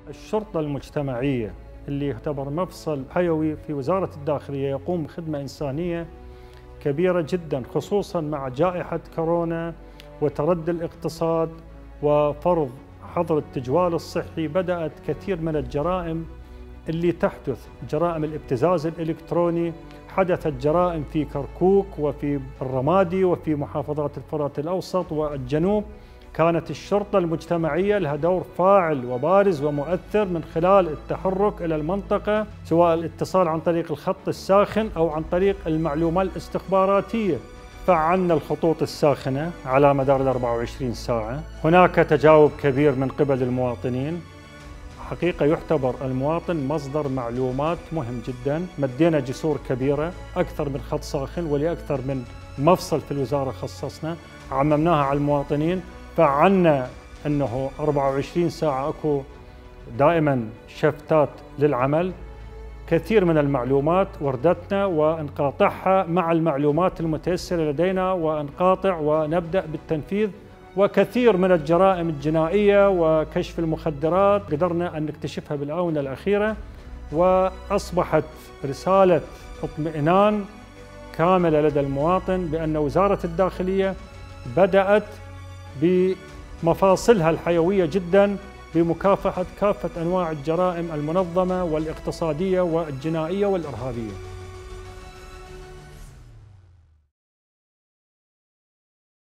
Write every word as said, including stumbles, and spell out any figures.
الشرطة المجتمعية اللي يعتبر مفصل حيوي في وزارة الداخلية يقوم بخدمة إنسانية كبيرة جدا، خصوصا مع جائحة كورونا وتردي الاقتصاد وفرض حظر التجوال الصحي. بدأت كثير من الجرائم اللي تحدث، جرائم الابتزاز الإلكتروني، حدثت جرائم في كركوك وفي الرمادي وفي محافظات الفرات الأوسط والجنوب. كانت الشرطة المجتمعية لها دور فاعل وبارز ومؤثر من خلال التحرك إلى المنطقة، سواء الاتصال عن طريق الخط الساخن أو عن طريق المعلومات الاستخباراتية. فعلنا الخطوط الساخنة على مدار ال أربعة وعشرين ساعة. هناك تجاوب كبير من قبل المواطنين. حقيقة يعتبر المواطن مصدر معلومات مهم جدا. مدينا جسور كبيرة أكثر من خط ساخن ولأكثر من مفصل في الوزارة خصصنا، عممناها على المواطنين. فعلنا أنه أربعة وعشرين ساعة أكو دائما شفتات للعمل. كثير من المعلومات وردتنا ونقاطعها مع المعلومات المتيسرة لدينا ونقاطع ونبدأ بالتنفيذ. وكثير من الجرائم الجنائية وكشف المخدرات قدرنا أن نكتشفها بالآونة الأخيرة، وأصبحت رسالة اطمئنان كاملة لدى المواطن بأن وزارة الداخلية بدأت بمفاصلها الحيوية جدا بمكافحة كافة أنواع الجرائم المنظمة والاقتصادية والجنائية والإرهابية.